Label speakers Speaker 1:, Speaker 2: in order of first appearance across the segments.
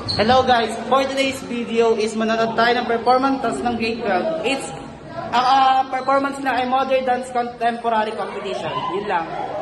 Speaker 1: Hello guys, for today's video is manonood tayo ng performance ng grade 12. It's performance na ay modern dance contemporary competition. Yun lang.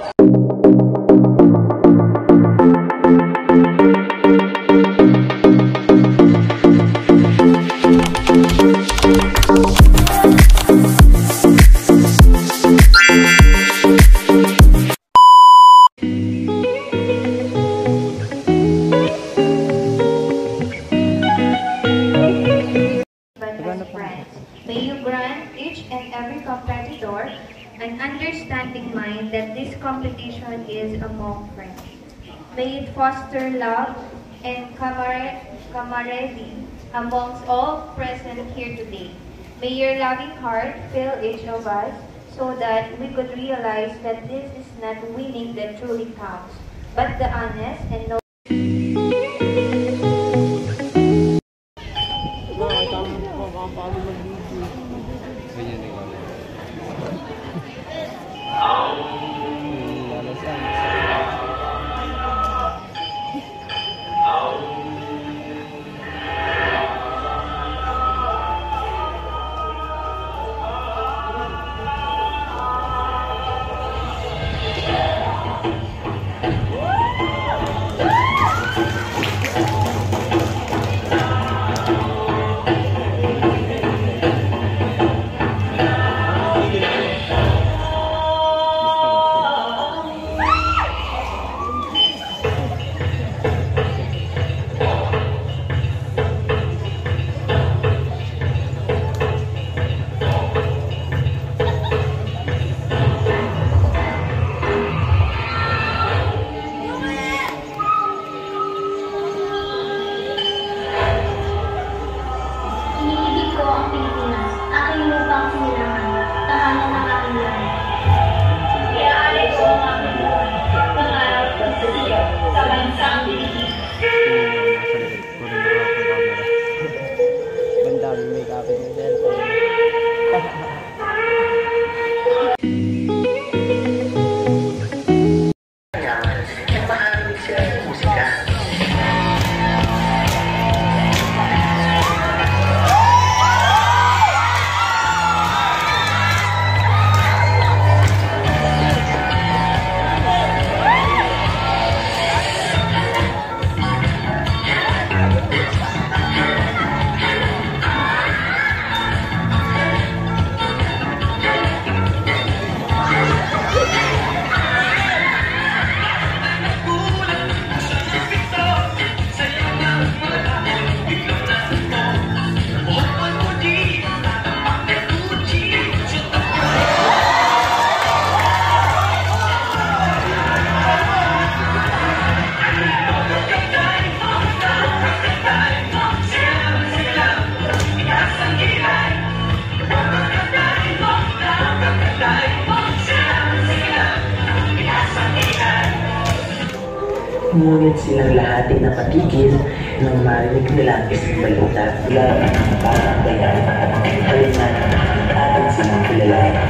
Speaker 2: May you grant each and every competitor an understanding mind that this competition is among friends. May it foster love and camaraderie amongst all present here today. May your loving heart fill each of us so that we could realize that this is not winning that truly counts, but the honest and noble.
Speaker 3: Ngunit silang lahat ay napatigil nang marinig nila ang isang balita mula ng parang bayan. Halina, atin silang kilalanin.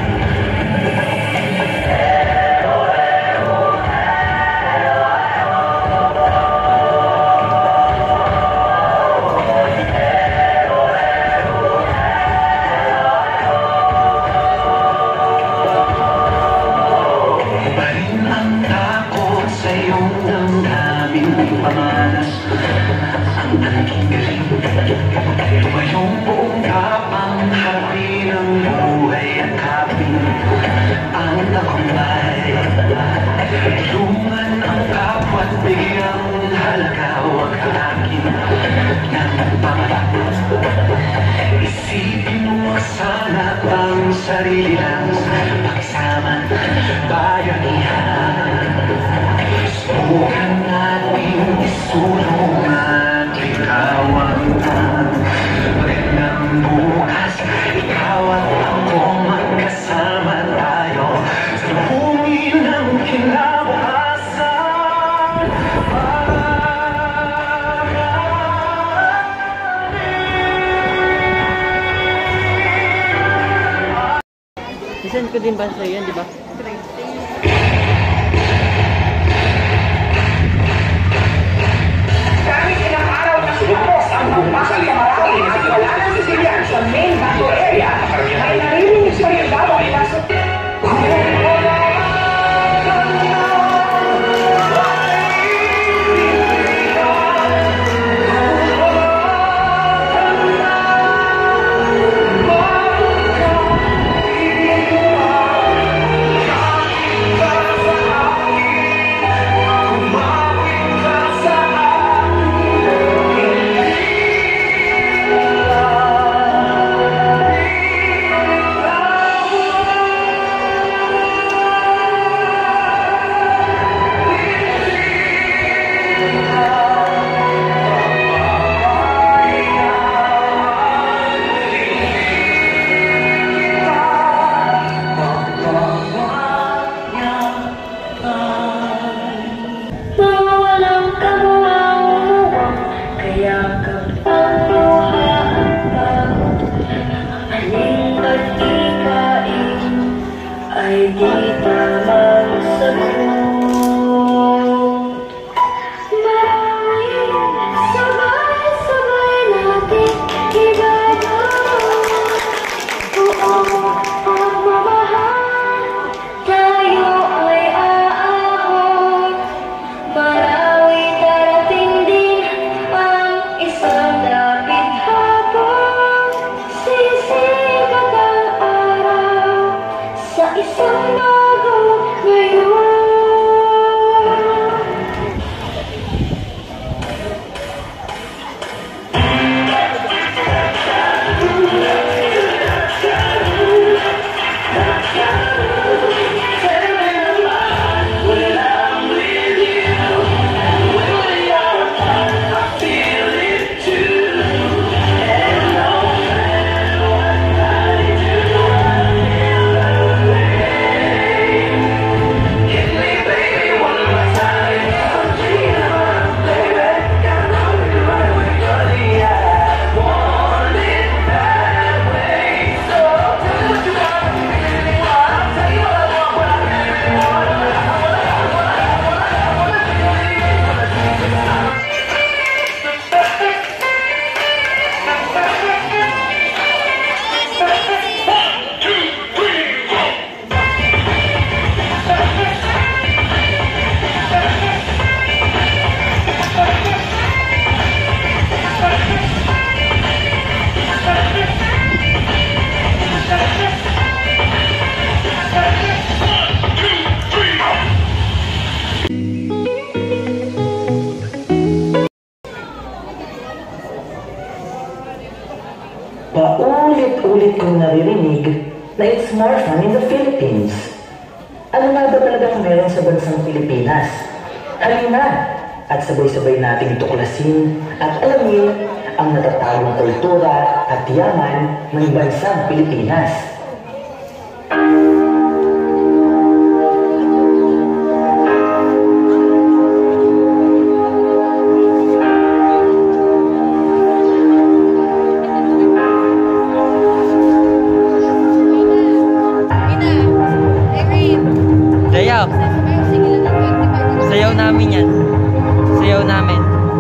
Speaker 4: Tumayong buong kapang harapin ang buhay at kapin ang takumbay. Tulungan ang kapwa't bigyang halaga, huwag halakin ng pangalaga. Isipin mo sana ang sarili lang sa pagsama bayanihan. Subukan natin isulong at likawan ang magandang bukas. Ikaw at ako magkasama tayo sa lubungin ng kinabukasan.
Speaker 1: Isend ko din ba sa yan, di ba?
Speaker 4: Kahit ilang araw na
Speaker 3: Paulit-ulit kong naririnig na it's more fun in the Philippines. Ano nga ba talagang meron sa bansang Pilipinas? Halina at sabay-sabay nating tuklasin at alamin ang natatagong kultura at yaman ng bansang Pilipinas.
Speaker 5: Sayaw. Sayaw namin yan. Sayaw namin.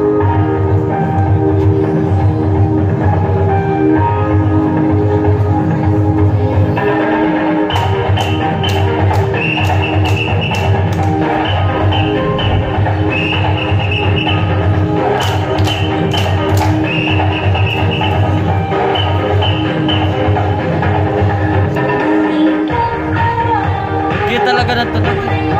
Speaker 5: Hindi talaga natunog.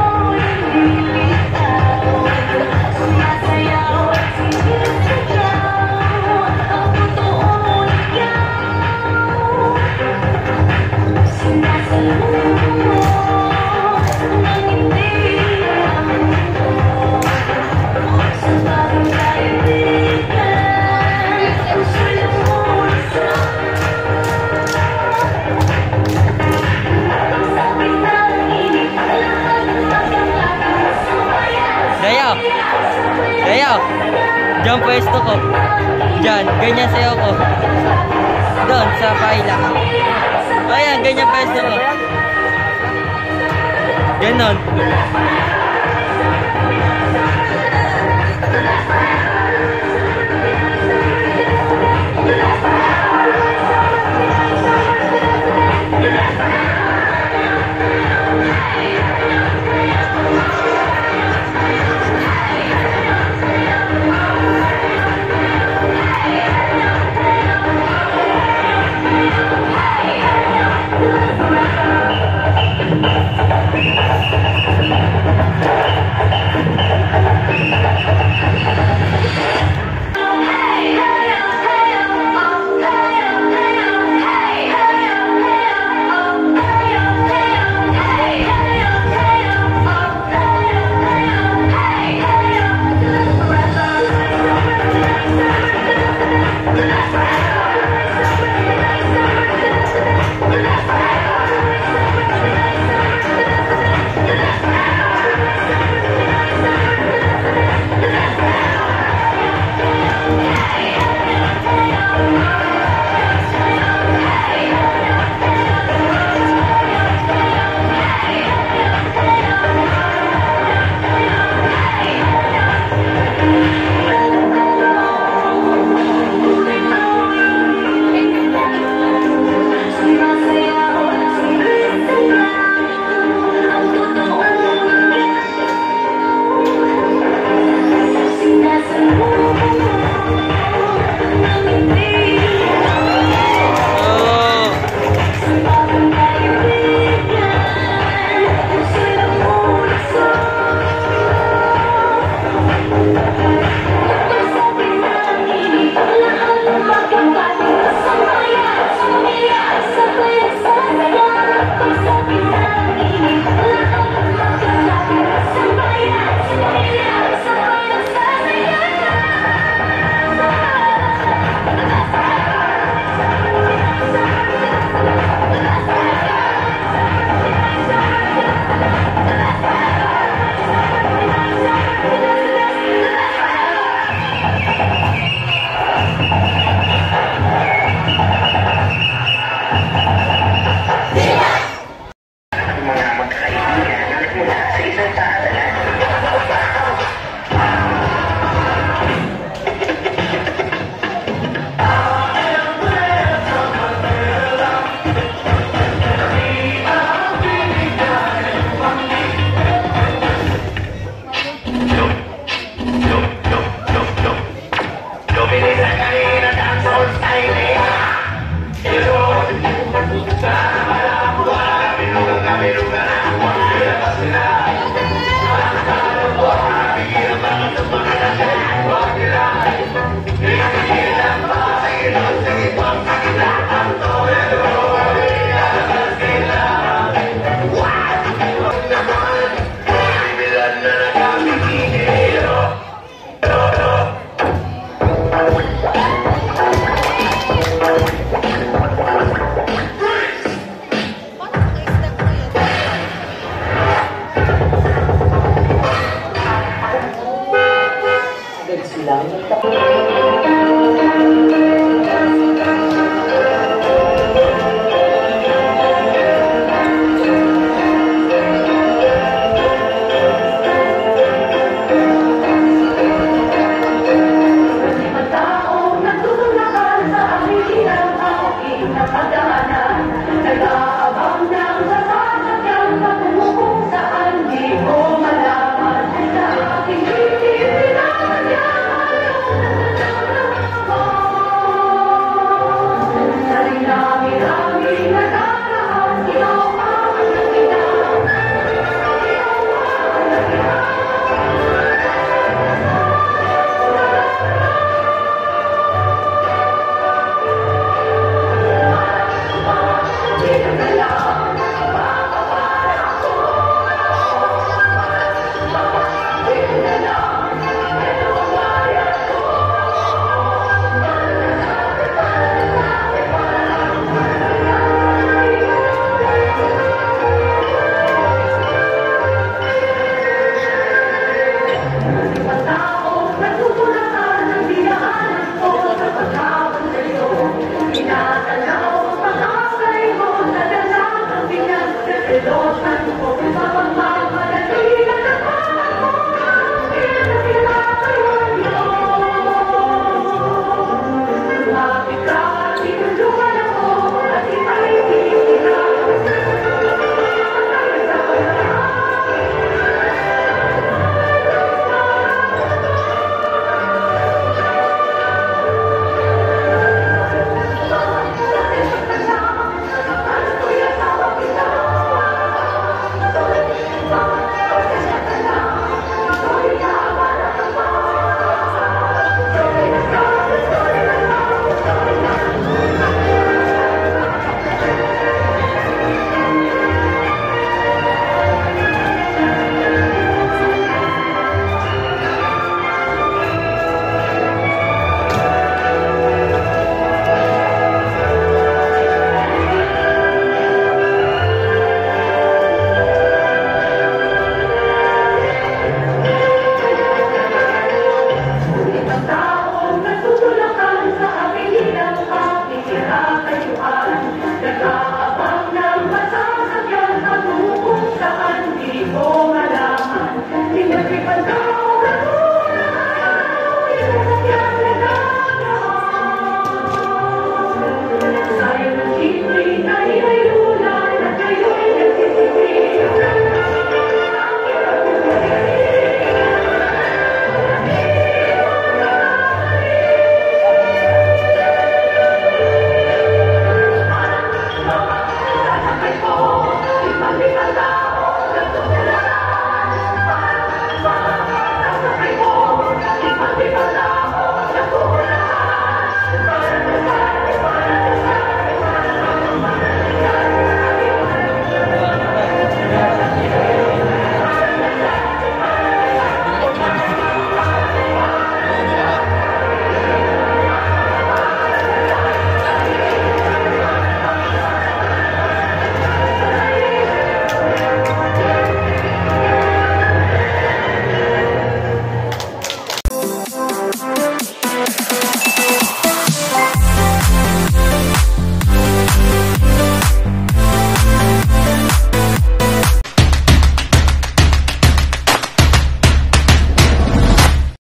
Speaker 5: Sayaw! Sayaw! Diyan pwesto ko. Diyan, ganyan sayaw ko. Doon, sa paila. Ayan, ganyan pwesto ko. Ganon.